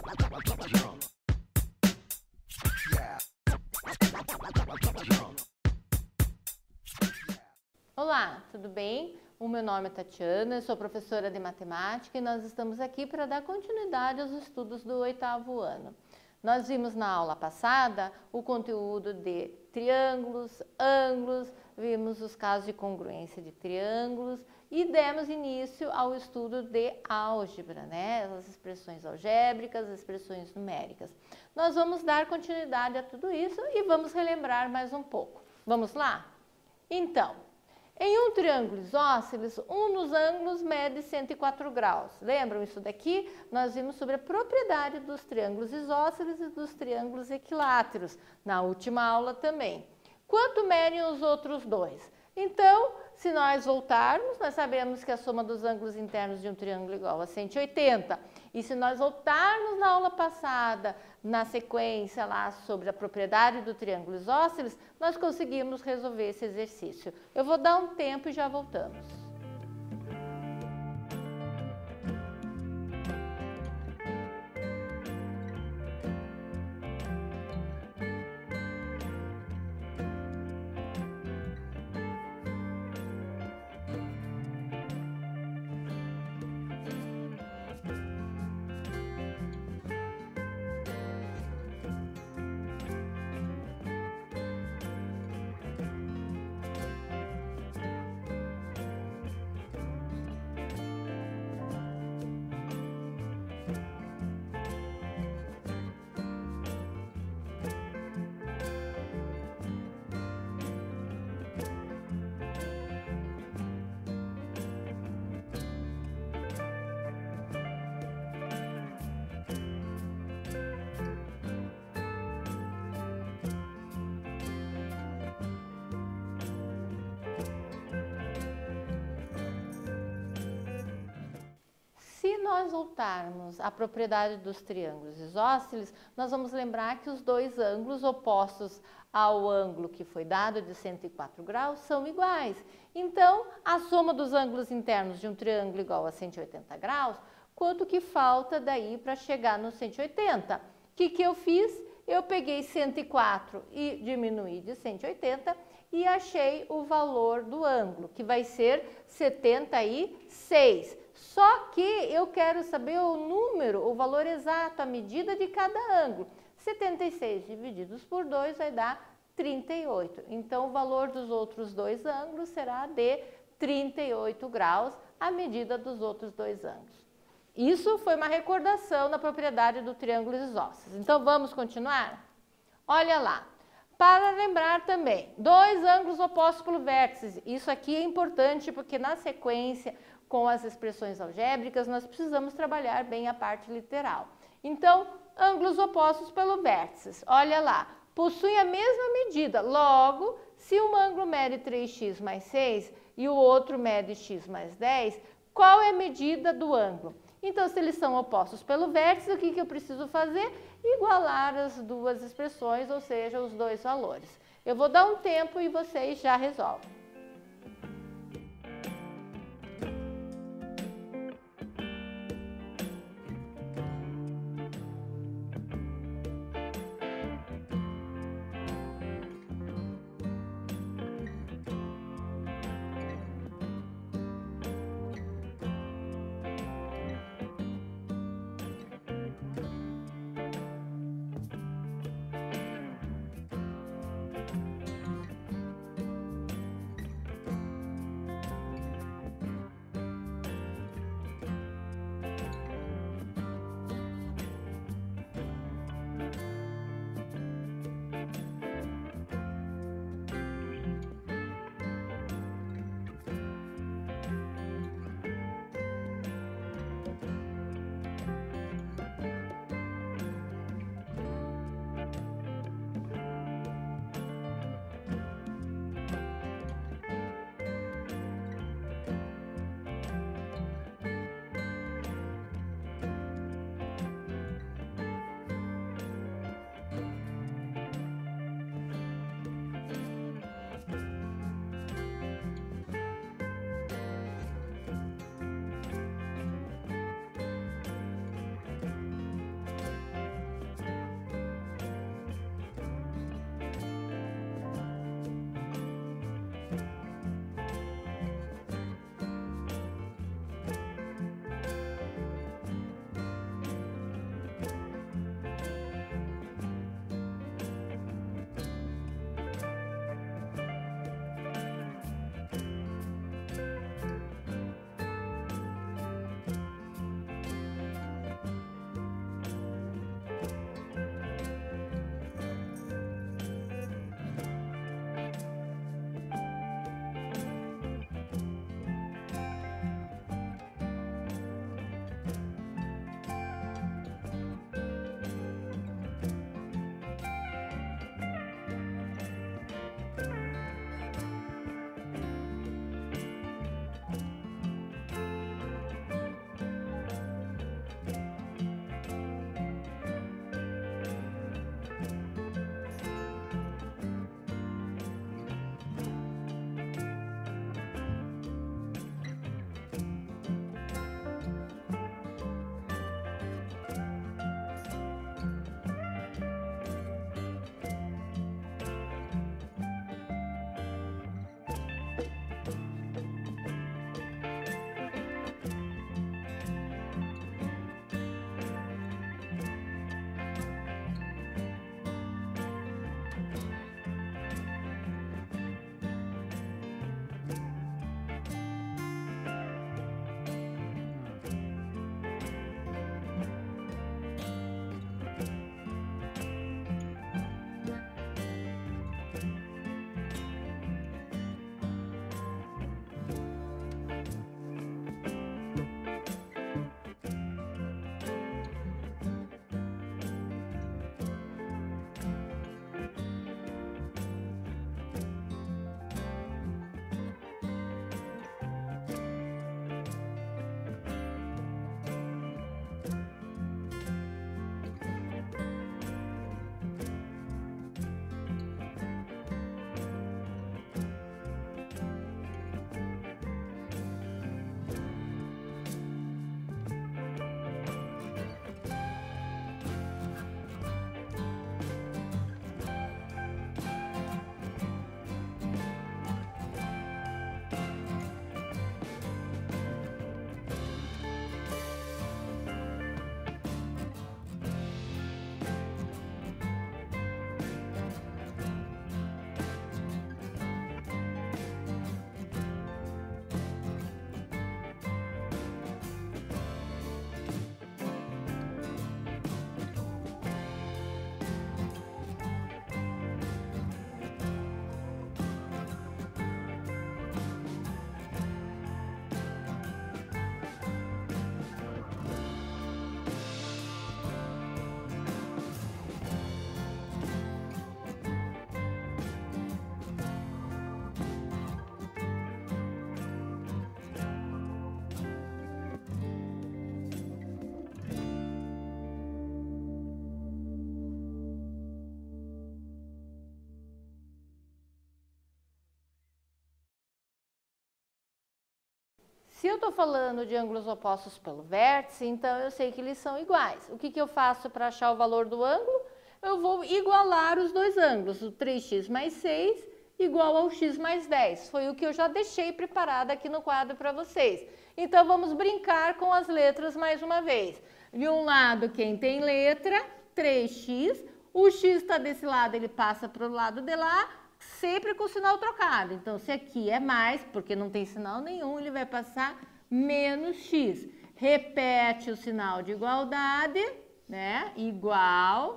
Olá, tudo bem? O meu nome é Tatiana, eu sou professora de matemática e nós estamos aqui para dar continuidade aos estudos do 8º ano. Nós vimos na aula passada o conteúdo de triângulos, ângulos, vimos os casos de congruência de triângulos e demos início ao estudo de álgebra, né? As expressões algébricas, as expressões numéricas. Nós vamos dar continuidade a tudo isso e vamos relembrar mais um pouco. Vamos lá? Então, em um triângulo isósceles, um dos ângulos mede 104 graus. Lembram isso daqui? Nós vimos sobre a propriedade dos triângulos isósceles e dos triângulos equiláteros, na última aula também. Quanto medem os outros dois? Então, se nós voltarmos, nós sabemos que a soma dos ângulos internos de um triângulo é igual a 180. E se nós voltarmos na aula passada, na sequência lá sobre a propriedade do triângulo isósceles, nós conseguimos resolver esse exercício. Eu vou dar um tempo e já voltamos. Se nós voltarmos à propriedade dos triângulos isósceles, nós vamos lembrar que os dois ângulos opostos ao ângulo que foi dado de 104 graus são iguais. Então, a soma dos ângulos internos de um triângulo igual a 180 graus, quanto que falta daí para chegar no 180? O que eu fiz? Eu peguei 104 e diminuí de 180 e achei o valor do ângulo, que vai ser 76. Só que eu quero saber o número, o valor exato, a medida de cada ângulo. 76 divididos por 2 vai dar 38. Então, o valor dos outros dois ângulos será de 38 graus, a medida dos outros dois ângulos. Isso foi uma recordação da propriedade do triângulo isósceles. Então, vamos continuar? Olha lá. Para lembrar também, dois ângulos opostos pelo vértice. Isso aqui é importante porque na sequência, com as expressões algébricas, nós precisamos trabalhar bem a parte literal. Então, ângulos opostos pelo vértice. Olha lá, possuem a mesma medida. Logo, se um ângulo mede 3x mais 6 e o outro mede x mais 10, qual é a medida do ângulo? Então, se eles são opostos pelo vértice, o que eu preciso fazer? Igualar as duas expressões, ou seja, os dois valores. Eu vou dar um tempo e vocês já resolvem. Se eu estou falando de ângulos opostos pelo vértice, então eu sei que eles são iguais. O que eu faço para achar o valor do ângulo? Eu vou igualar os dois ângulos, o 3x mais 6 igual ao x mais 10. Foi o que eu já deixei preparado aqui no quadro para vocês. Então, vamos brincar com as letras mais uma vez. De um lado, quem tem letra, 3x. O x está desse lado, ele passa para o lado de lá, sempre com o sinal trocado. Então, se aqui é mais, porque não tem sinal nenhum, ele vai passar menos x. Repete o sinal de igualdade, né? Igual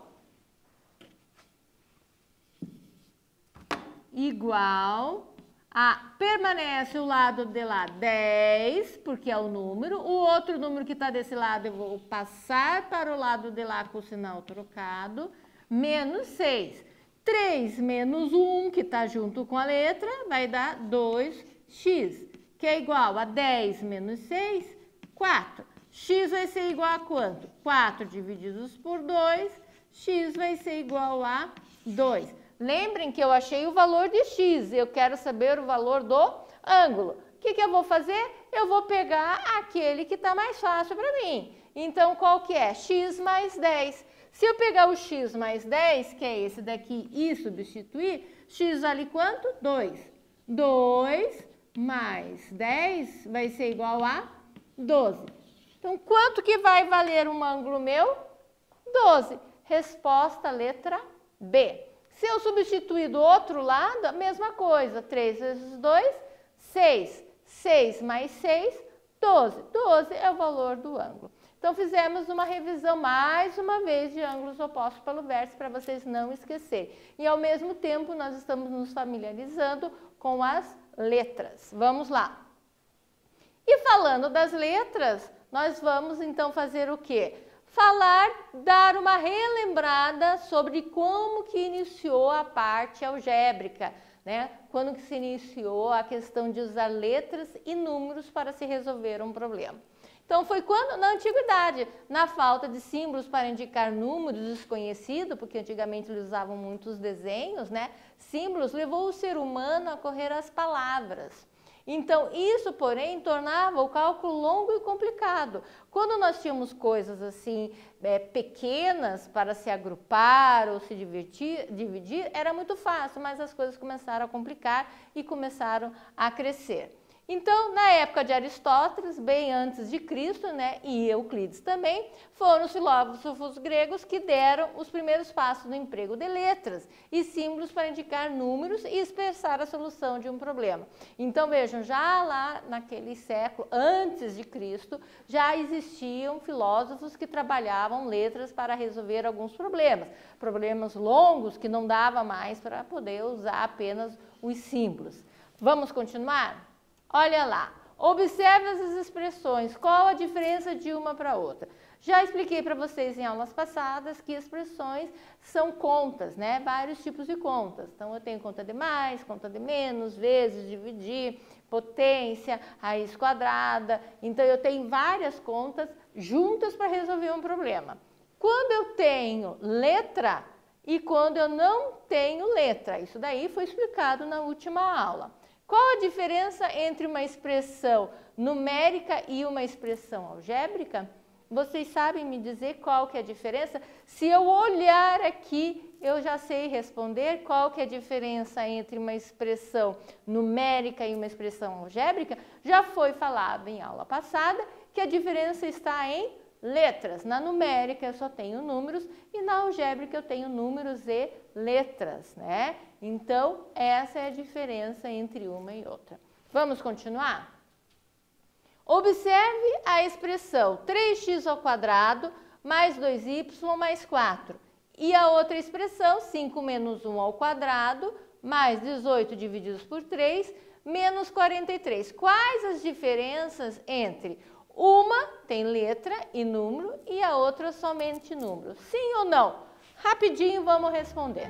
a, permanece o lado de lá 10, porque é o número. O outro número que está desse lado eu vou passar para o lado de lá com o sinal trocado, menos 6. 3 menos 1, que está junto com a letra, vai dar 2x, que é igual a 10 menos 6, 4. X vai ser igual a quanto? 4 divididos por 2, x vai ser igual a 2. Lembrem que eu achei o valor de x, eu quero saber o valor do ângulo. O que eu vou fazer? Eu vou pegar aquele que está mais fácil para mim. Então, qual que é? X mais 10. Se eu pegar o x mais 10, que é esse daqui, e substituir, x vale quanto? 2. 2 mais 10 vai ser igual a 12. Então, quanto que vai valer um ângulo meu? 12. Resposta letra B. Se eu substituir do outro lado, a mesma coisa. 3 vezes 2, 6. 6 mais 6, 12. 12 é o valor do ângulo. Então, fizemos uma revisão mais uma vez de ângulos opostos pelo vértice para vocês não esquecerem. E, ao mesmo tempo, nós estamos nos familiarizando com as letras. Vamos lá. E falando das letras, nós vamos, então, fazer o quê? Dar uma relembrada sobre como que iniciou a parte algébrica, né? Quando que se iniciou a questão de usar letras e números para se resolver um problema. Então, foi quando, na antiguidade, na falta de símbolos para indicar números desconhecidos, porque antigamente eles usavam muitos desenhos, né? Símbolos, levou o ser humano a correr às palavras. Então, isso, porém, tornava o cálculo longo e complicado. Quando nós tínhamos coisas assim, pequenas para se agrupar ou se dividir, era muito fácil, mas as coisas começaram a complicar e começaram a crescer. Então, na época de Aristóteles, bem antes de Cristo, né, e Euclides também, foram os filósofos gregos que deram os primeiros passos no emprego de letras e símbolos para indicar números e expressar a solução de um problema. Então, vejam, já lá naquele século, antes de Cristo, já existiam filósofos que trabalhavam letras para resolver alguns problemas. Problemas longos que não dava mais para poder usar apenas os símbolos. Vamos continuar? Olha lá, observe as expressões, qual a diferença de uma para outra. Já expliquei para vocês em aulas passadas que expressões são contas, né? Vários tipos de contas. Então, eu tenho conta de mais, conta de menos, vezes, dividir, potência, raiz quadrada. Então, eu tenho várias contas juntas para resolver um problema. Quando eu tenho letra e quando eu não tenho letra, isso daí foi explicado na última aula. Qual a diferença entre uma expressão numérica e uma expressão algébrica? Vocês sabem me dizer qual que é a diferença? Se eu olhar aqui, eu já sei responder qual que é a diferença entre uma expressão numérica e uma expressão algébrica. Já foi falado em aula passada que a diferença está em letras. Na numérica eu só tenho números e na algébrica eu tenho números e letras, né? Então, essa é a diferença entre uma e outra. Vamos continuar? Observe a expressão 3x² mais 2y mais 4. E a outra expressão, 5 menos 1² mais 18 divididos por 3 menos 43. Quais as diferenças entre uma tem letra e número e a outra somente número? Sim ou não? Rapidinho vamos responder.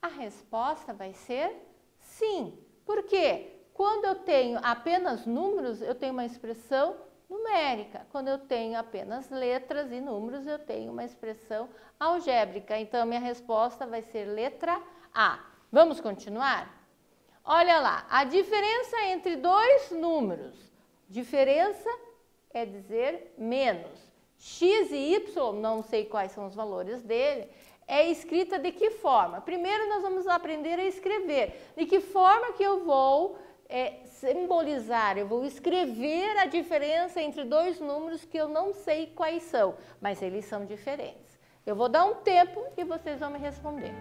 A resposta vai ser sim. Por quê? Quando eu tenho apenas números, eu tenho uma expressão numérica. Quando eu tenho apenas letras e números, eu tenho uma expressão algébrica. Então, minha resposta vai ser letra A. Vamos continuar? Olha lá, a diferença entre dois números. Diferença é dizer menos. X e Y, não sei quais são os valores dele, é escrita de que forma? Primeiro nós vamos aprender a escrever. De que forma que eu vou simbolizar, eu vou escrever a diferença entre dois números que eu não sei quais são, mas eles são diferentes. Eu vou dar um tempo e vocês vão me responder.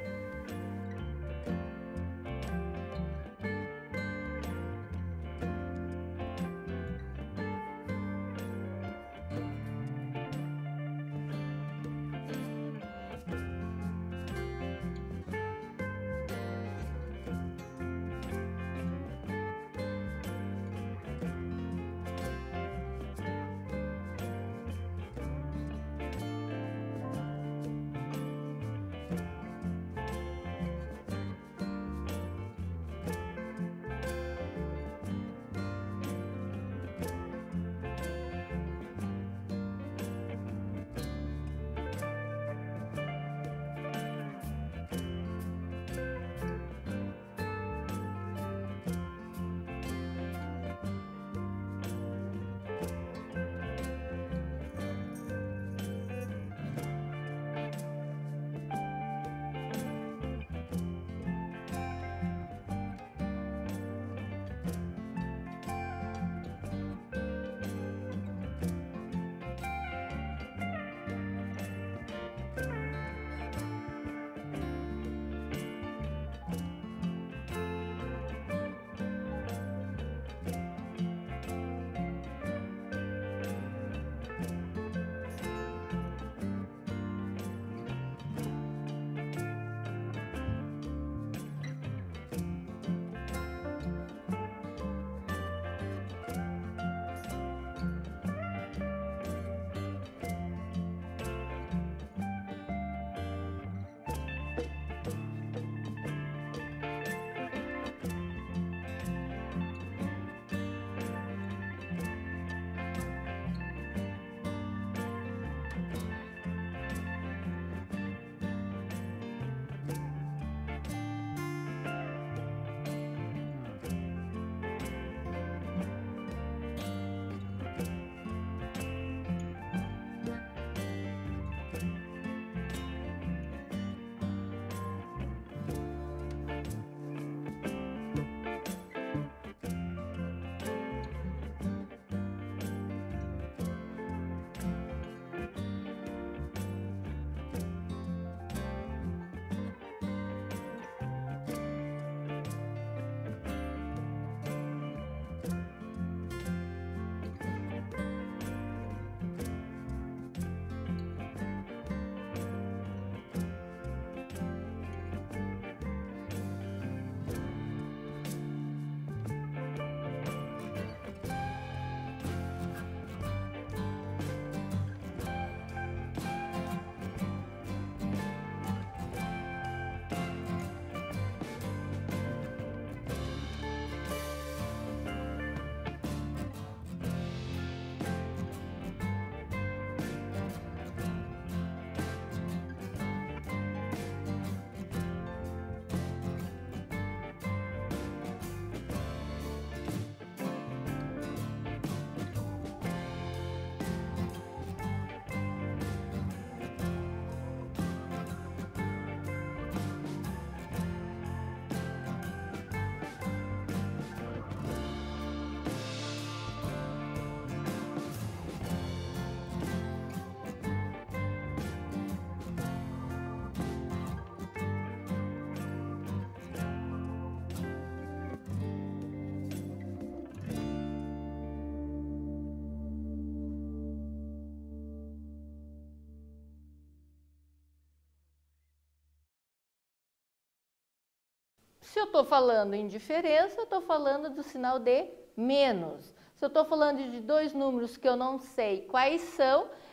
Se eu estou falando em diferença, eu estou falando do sinal de menos. Se eu estou falando de dois números que eu não sei quais são,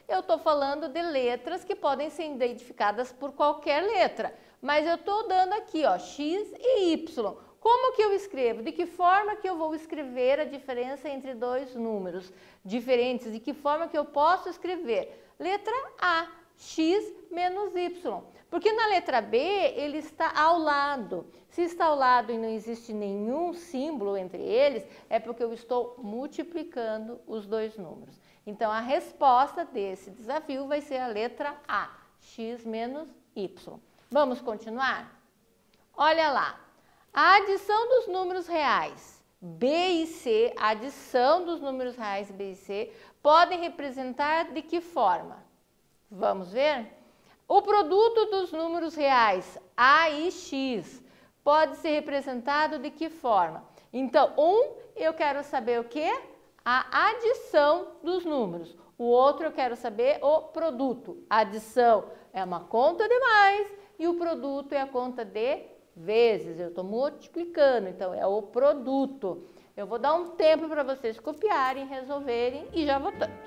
eu estou falando de letras que podem ser identificadas por qualquer letra. Mas eu estou dando aqui, ó, X e Y. Como que eu escrevo? De que forma que eu vou escrever a diferença entre dois números diferentes? De que forma que eu posso escrever? Letra A, X menos Y. Porque na letra B ele está ao lado. Se está ao lado e não existe nenhum símbolo entre eles, é porque eu estou multiplicando os dois números. Então a resposta desse desafio vai ser a letra A, X menos Y. Vamos continuar? Olha lá. A adição dos números reais B e C, a adição dos números reais B e C, podem representar de que forma? Vamos ver? O produto dos números reais A e X pode ser representado de que forma? Então, eu quero saber o quê? A adição dos números. O outro eu quero saber o produto. A adição é uma conta de mais e o produto é a conta de vezes. Eu estou multiplicando, então é o produto. Eu vou dar um tempo para vocês copiarem, resolverem e já voltamos.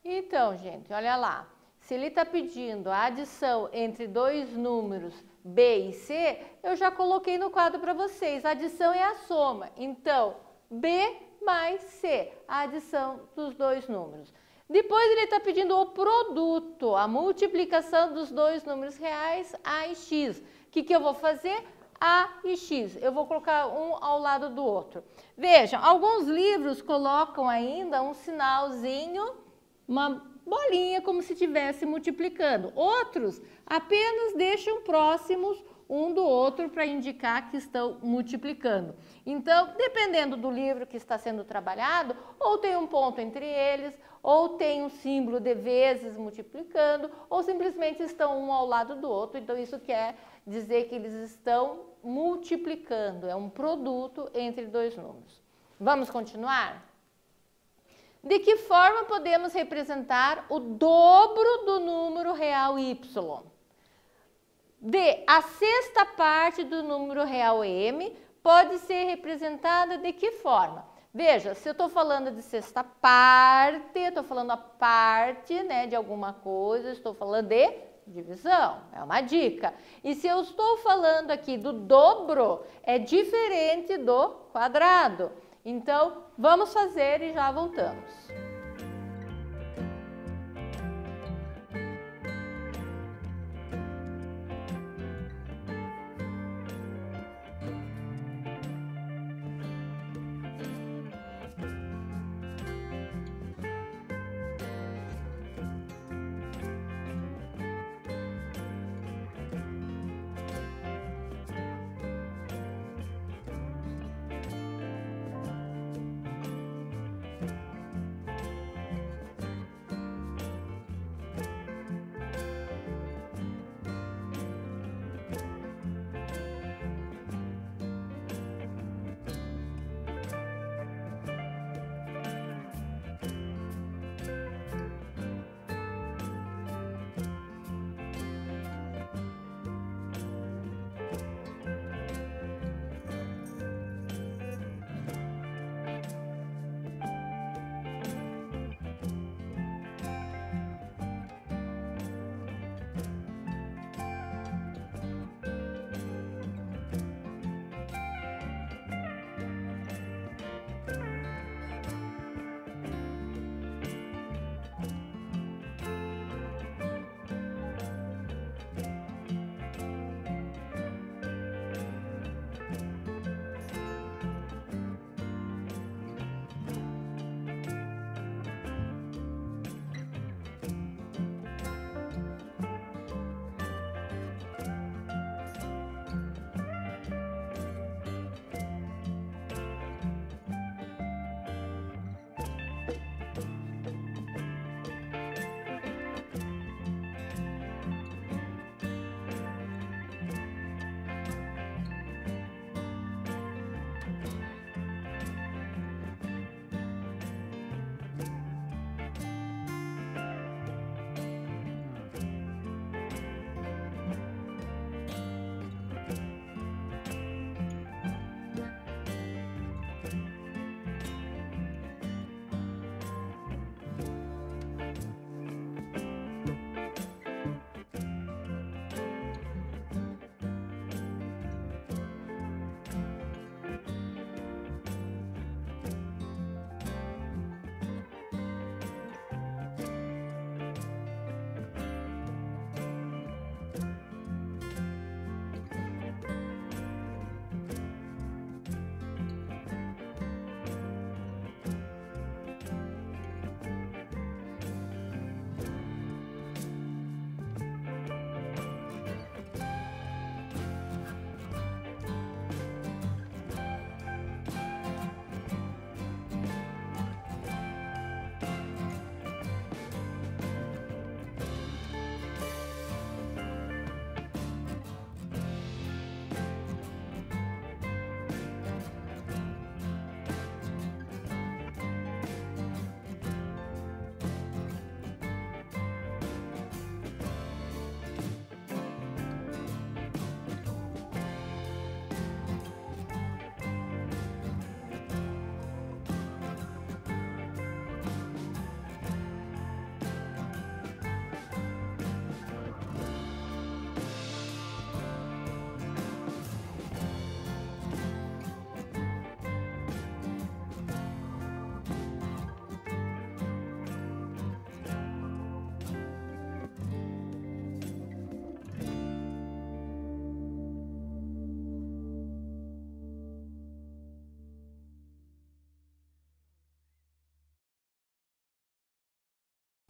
Então, gente, olha lá. Se ele está pedindo a adição entre dois números B e C, eu já coloquei no quadro para vocês. A adição é a soma. Então, B mais C, a adição dos dois números. Depois ele está pedindo o produto, a multiplicação dos dois números reais, A e X. O que eu vou fazer? A e X. Eu vou colocar um ao lado do outro. Vejam, alguns livros colocam ainda um sinalzinho, uma bolinha como se estivesse multiplicando. Outros apenas deixam próximos um do outro para indicar que estão multiplicando. Então, dependendo do livro que está sendo trabalhado, ou tem um ponto entre eles, ou tem um símbolo de vezes multiplicando, ou simplesmente estão um ao lado do outro. Então, isso quer dizer que eles estão multiplicando, é um produto entre dois números. Vamos continuar? De que forma podemos representar o dobro do número real y? A sexta parte do número real m pode ser representada de que forma? Veja, se eu estou falando de sexta parte, estou falando a parte, né, de alguma coisa, estou falando de divisão, é uma dica. E se eu estou falando aqui do dobro, é diferente do quadrado. Então, vamos fazer e já voltamos.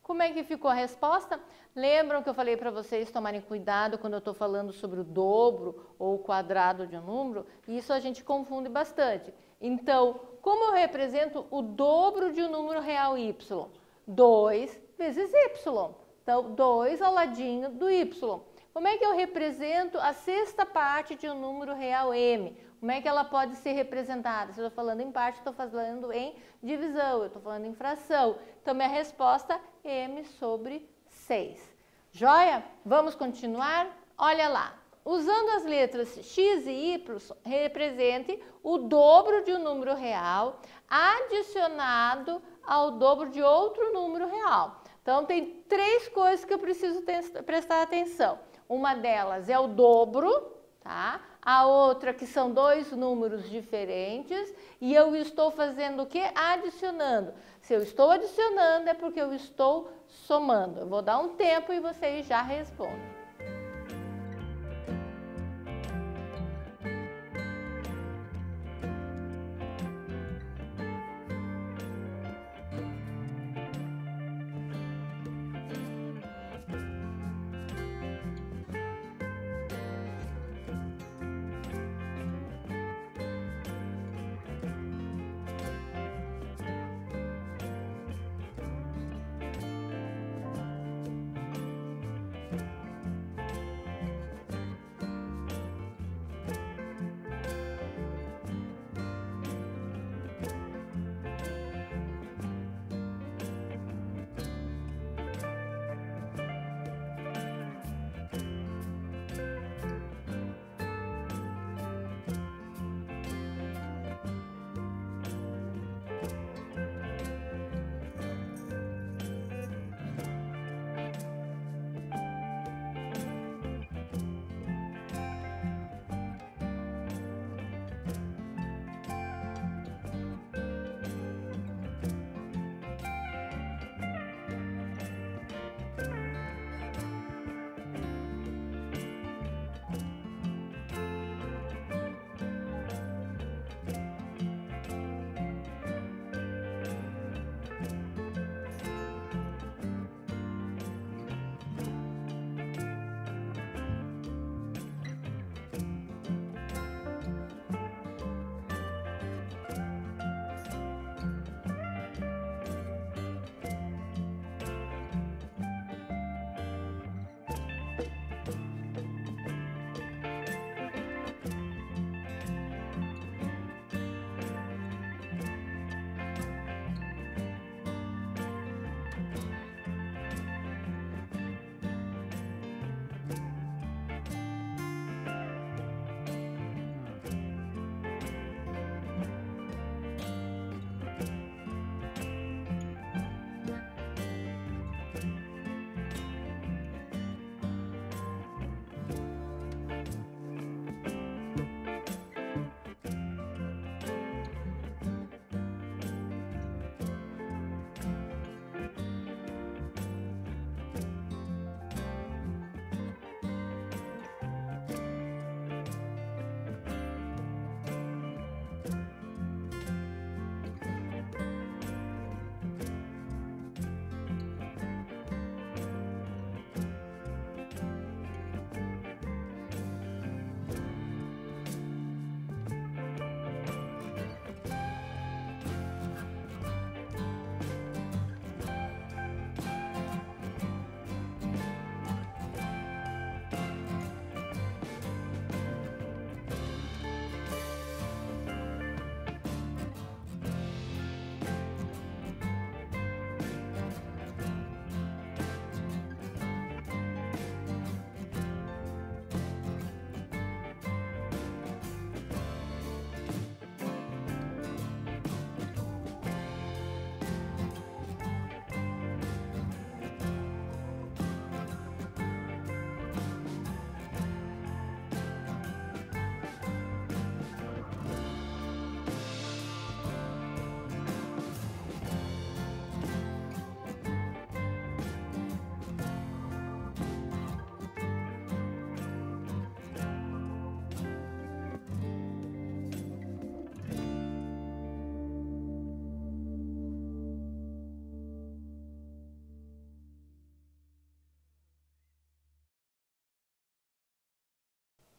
Como é que ficou a resposta? Lembram que eu falei para vocês tomarem cuidado quando eu estou falando sobre o dobro ou o quadrado de um número? Isso a gente confunde bastante. Então, como eu represento o dobro de um número real y? 2 vezes y. Então, 2 ao ladinho do y. Como é que eu represento a sexta parte de um número real m? Como é que ela pode ser representada? Se eu estou falando em parte, estou falando em divisão, eu estou falando em fração. Então, minha resposta é m sobre 6. Joia? Vamos continuar? Olha lá. Usando as letras x e y, represente o dobro de um número real adicionado ao dobro de outro número real. Então, tem 3 coisas que eu preciso prestar atenção. Uma delas é o dobro, tá? A outra que são 2 números diferentes e eu estou fazendo o quê? Adicionando. Se eu estou adicionando é porque eu estou somando. Eu vou dar um tempo e vocês já respondem.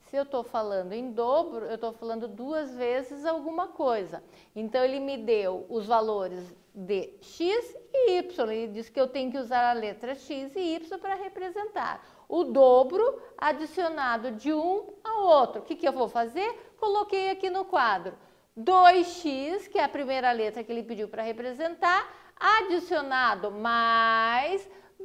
Se eu estou falando em dobro, eu estou falando 2 vezes alguma coisa. Então, ele me deu os valores de x e y. Ele disse que eu tenho que usar a letra x e y para representar o dobro adicionado de um ao outro. O que eu vou fazer? Coloquei aqui no quadro 2x, que é a primeira letra que ele pediu para representar, adicionado mais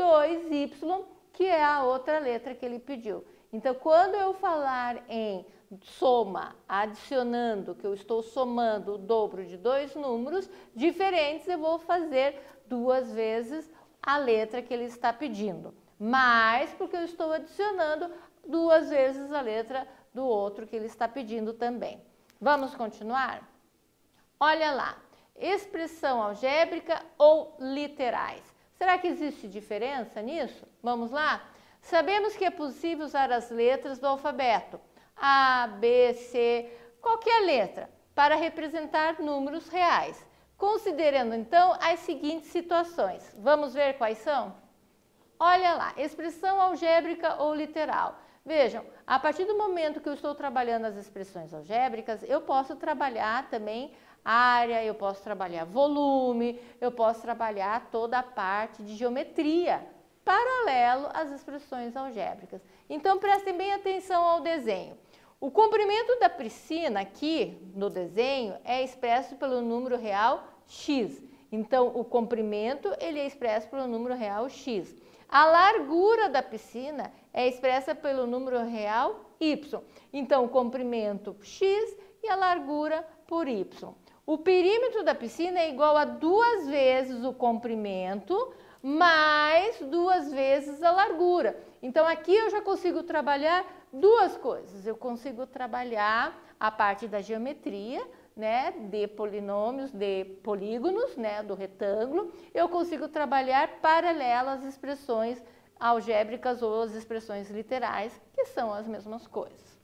2y, que é a outra letra que ele pediu. Então, quando eu falar em soma, adicionando, que eu estou somando o dobro de 2 números diferentes, eu vou fazer 2 vezes a letra que ele está pedindo. Mais porque eu estou adicionando 2 vezes a letra do outro que ele está pedindo também. Vamos continuar? Olha lá, expressão algébrica ou literais. Será que existe diferença nisso? Vamos lá? Sabemos que é possível usar as letras do alfabeto, A, B, C, qualquer letra, para representar números reais. Considerando então as seguintes situações. Vamos ver quais são? Olha lá, expressão algébrica ou literal. Vejam, a partir do momento que eu estou trabalhando as expressões algébricas, eu posso trabalhar também área, eu posso trabalhar volume, eu posso trabalhar toda a parte de geometria, paralelo às expressões algébricas. Então, prestem bem atenção ao desenho. O comprimento da piscina aqui no desenho é expresso pelo número real x. Então, o comprimento ele é expresso pelo número real x. A largura da piscina é expressa pelo número real y. Então, o comprimento x e a largura por y. O perímetro da piscina é igual a 2 vezes o comprimento mais 2 vezes a largura. Então, aqui eu já consigo trabalhar 2 coisas. Eu consigo trabalhar a parte da geometria, né, de polinômios, de polígonos, né, do retângulo. Eu consigo trabalhar paralelo às expressões algébricas ou às expressões literais, que são as mesmas coisas.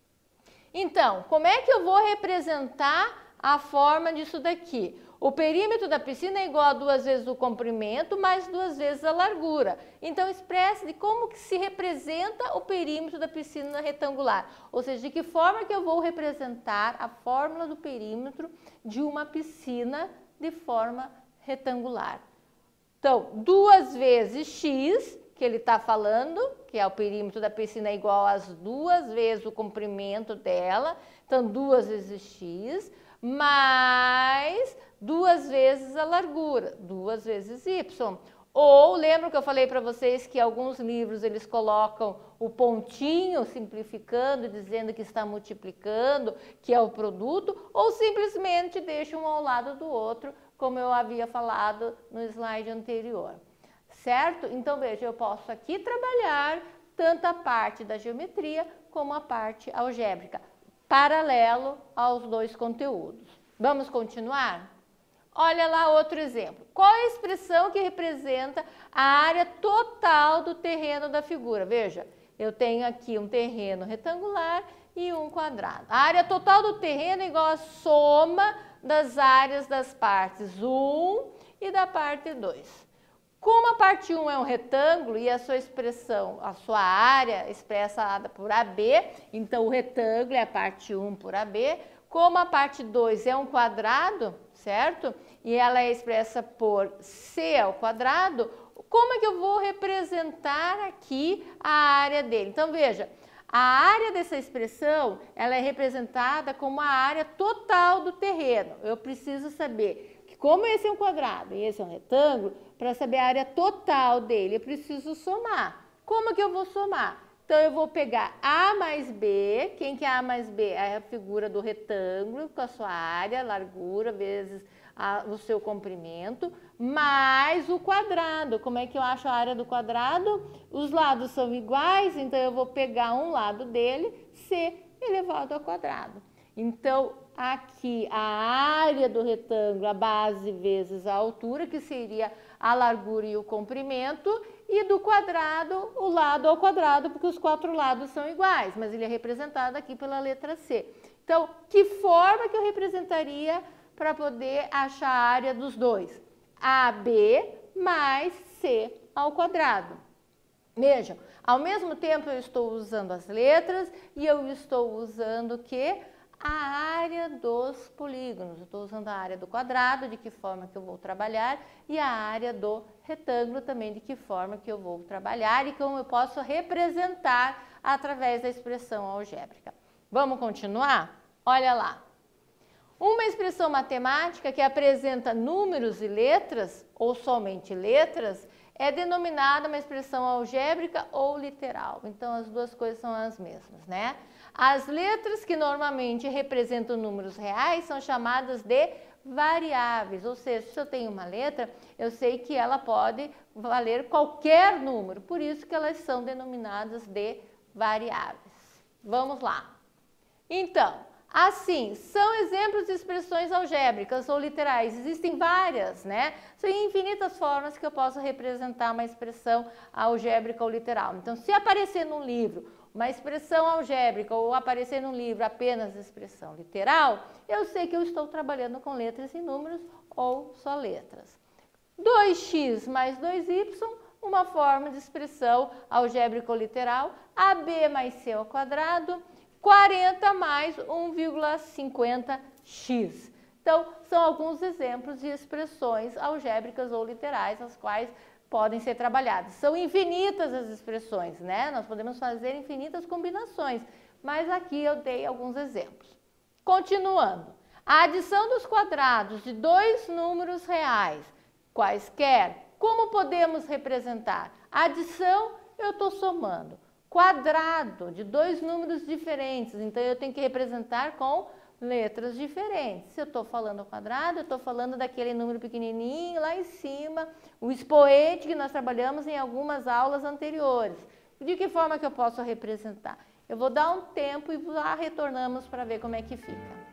Então, como é que eu vou representar a forma disso daqui? O perímetro da piscina é igual a 2 vezes o comprimento mais 2 vezes a largura. Então, expresse de como que se representa o perímetro da piscina retangular. Ou seja, de que forma que eu vou representar a fórmula do perímetro de uma piscina de forma retangular. Então, 2 vezes x, que ele está falando, que é o perímetro da piscina é igual às 2 vezes o comprimento dela. Então, 2 vezes x, mais 2 vezes a largura, 2 vezes y. Ou, lembra que eu falei para vocês que alguns livros eles colocam o pontinho, simplificando, dizendo que está multiplicando, que é o produto, ou simplesmente deixam um ao lado do outro, como eu havia falado no slide anterior. Certo? Então, veja, eu posso aqui trabalhar tanto a parte da geometria como a parte algébrica, paralelo aos 2 conteúdos. Vamos continuar? Olha lá outro exemplo. Qual é a expressão que representa a área total do terreno da figura? Veja, eu tenho aqui um terreno retangular e um quadrado. A área total do terreno é igual à soma das áreas das partes 1 e da parte 2. Como a parte 1 é um retângulo e a sua expressão, a sua área expressada por AB, então o retângulo é a parte 1 por AB. Como a parte 2 é um quadrado, certo? E ela é expressa por C ao quadrado, como é que eu vou representar aqui a área dele? Então, veja, a área dessa expressão, ela é representada como a área total do terreno. Eu preciso saber que como esse é um quadrado e esse é um retângulo, para saber a área total dele, eu preciso somar. Como é que eu vou somar? Então, eu vou pegar A mais B. Quem que é A mais B? É a figura do retângulo com a sua área, largura, vezes o seu comprimento, mais o quadrado. Como é que eu acho a área do quadrado? Os lados são iguais, então eu vou pegar um lado dele, C elevado ao quadrado. Então, aqui a área do retângulo, a base vezes a altura, que seria a largura e o comprimento, e do quadrado, o lado ao quadrado, porque os 4 lados são iguais, mas ele é representado aqui pela letra C. Então, que forma que eu representaria para poder achar a área dos dois? AB mais C ao quadrado. Vejam, ao mesmo tempo eu estou usando as letras e eu estou usando o quê? A área dos polígonos. Eu estou usando a área do quadrado, de que forma que eu vou trabalhar, e a área do retângulo também, de que forma que eu vou trabalhar e como eu posso representar através da expressão algébrica. Vamos continuar? Olha lá. Uma expressão matemática que apresenta números e letras, ou somente letras, é denominada uma expressão algébrica ou literal. Então, as duas coisas são as mesmas, né? As letras que normalmente representam números reais são chamadas de variáveis, ou seja, se eu tenho uma letra, eu sei que ela pode valer qualquer número, por isso que elas são denominadas de variáveis. Vamos lá. Então, assim, são exemplos de expressões algébricas ou literais. Existem várias, né? São infinitas formas que eu posso representar uma expressão algébrica ou literal. Então, se aparecer num livro uma expressão algébrica ou aparecer num livro apenas expressão literal, eu sei que eu estou trabalhando com letras e números ou só letras. 2x mais 2y, uma forma de expressão algébrica ou literal. AB mais c ao quadrado, 40 mais 1,50x. Então, são alguns exemplos de expressões algébricas ou literais, as quais podem ser trabalhadas. São infinitas as expressões, né? Nós podemos fazer infinitas combinações, mas aqui eu dei alguns exemplos. Continuando, a adição dos quadrados de dois números reais, quaisquer, como podemos representar? A adição, eu estou somando. Quadrado de dois números diferentes, então eu tenho que representar com letras diferentes. Se eu estou falando quadrado, eu estou falando daquele número pequenininho lá em cima, o expoente que nós trabalhamos em algumas aulas anteriores. De que forma que eu posso representar? Eu vou dar um tempo e lá retornamos para ver como é que fica.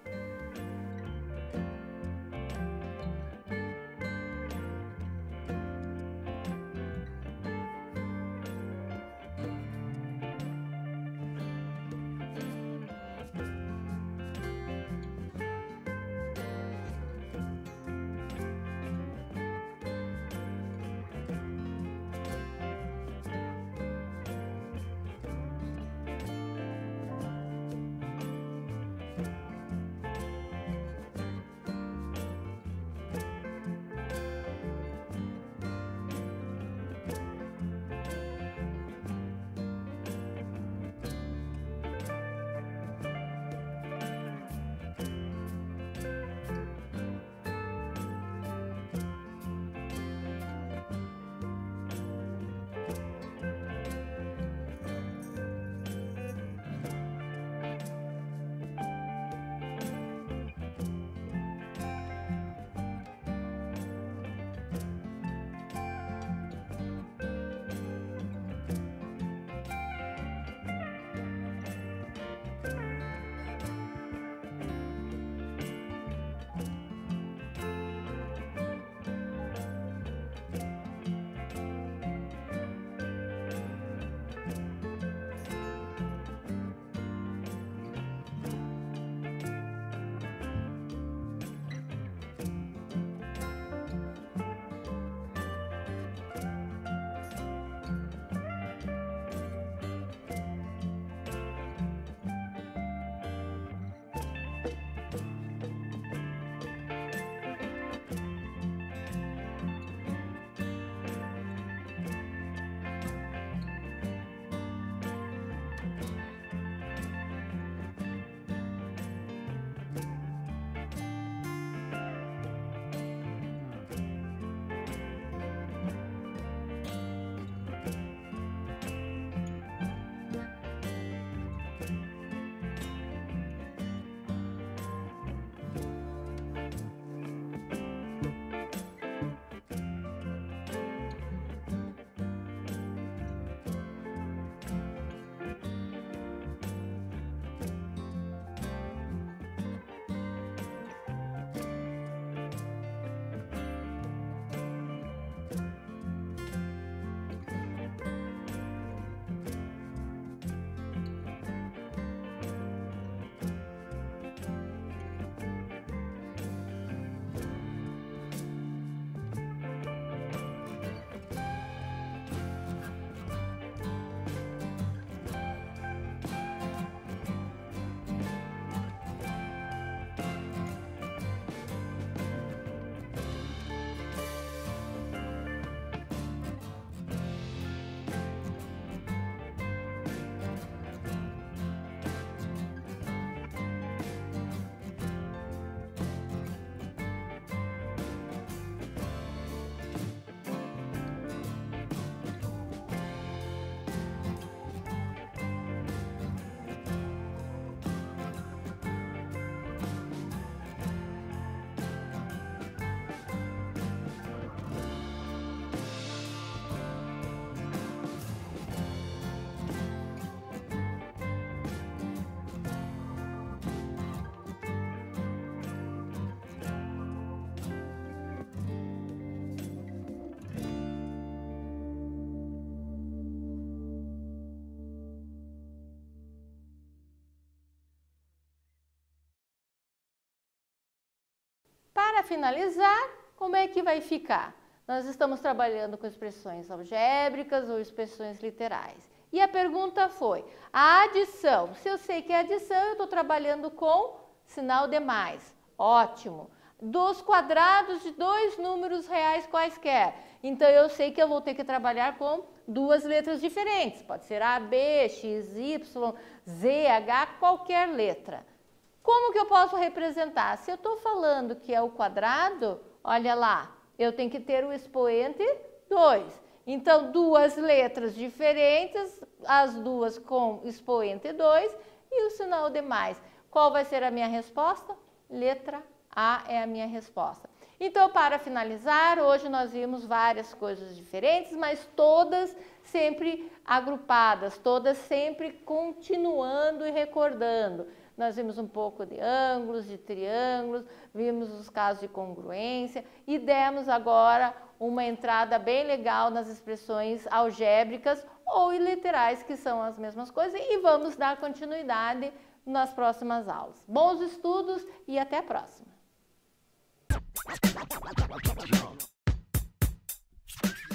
Para finalizar, como é que vai ficar? Nós estamos trabalhando com expressões algébricas ou expressões literais. E a pergunta foi, a adição, se eu sei que é adição, eu estou trabalhando com sinal de mais. Ótimo. Dos quadrados de dois números reais quaisquer. Então, eu sei que eu vou ter que trabalhar com duas letras diferentes. Pode ser A, B, X, Y, Z, H, qualquer letra. Como que eu posso representar? Se eu estou falando que é o quadrado, olha lá, eu tenho que ter o expoente 2. Então, duas letras diferentes, as duas com expoente 2 e o sinal de mais. Qual vai ser a minha resposta? Letra A é a minha resposta. Então, para finalizar, hoje nós vimos várias coisas diferentes, mas todas sempre agrupadas, todas sempre continuando e recordando. Nós vimos um pouco de ângulos, de triângulos, vimos os casos de congruência e demos agora uma entrada bem legal nas expressões algébricas ou literais, que são as mesmas coisas, e vamos dar continuidade nas próximas aulas. Bons estudos e até a próxima!